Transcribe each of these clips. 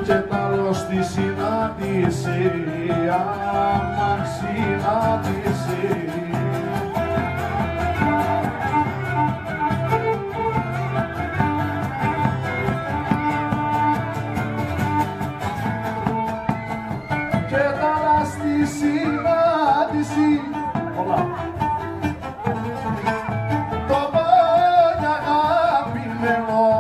και τ' άλλο στη συνάντηση, αμάν συνάντηση. Και τ' άλλα στη συνάντηση, όλα. Το πόνι αγαπημένο.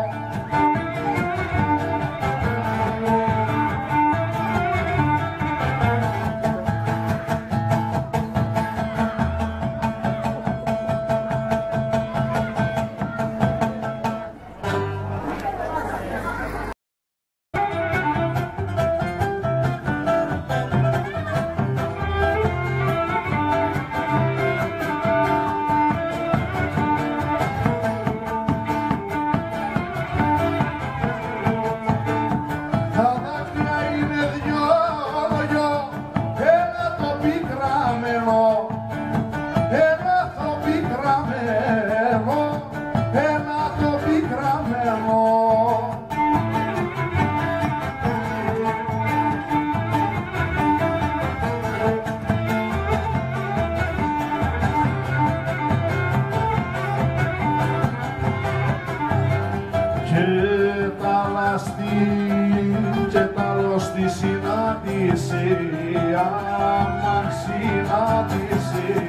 Και τ' άλλο στη συνάντηση, αμάν συνάντηση.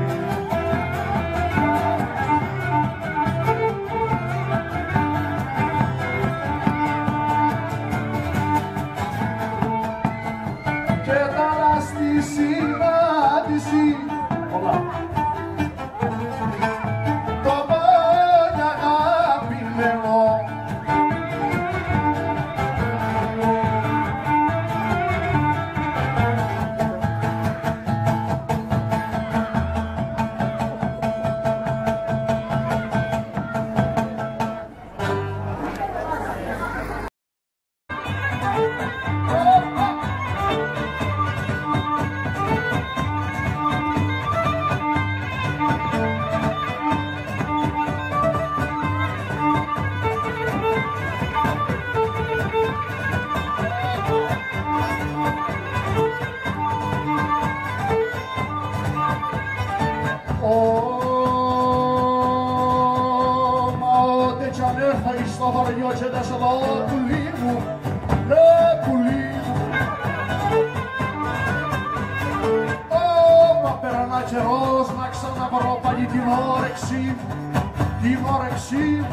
Και τ' άλλα στη συνάντηση, όλα. Το πόνι αγαπημένο. Στο χωριό και δεν σε δω, πουλί μου, ρε πουλί μου. Μα περνά καιρός να ξαναβρω πάλι την όρεξη, την όρεξη.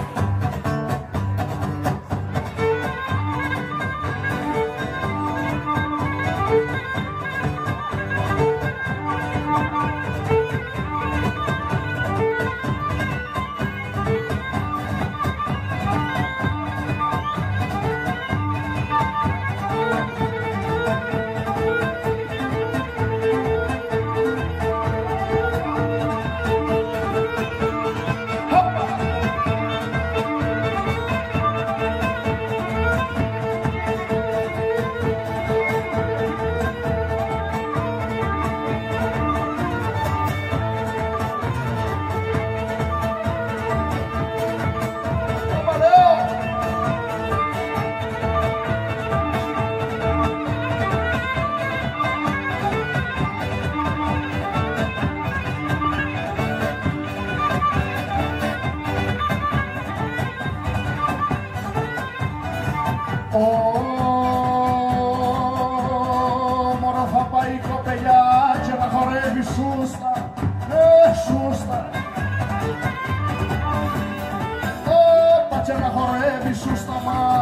Μωρά θα πάει η κοπελιά και να χορεύει σούστα, σούστα. Όπα και να χορεύει σούστα μα.